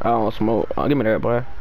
I don't smoke. Oh, give me that, boy.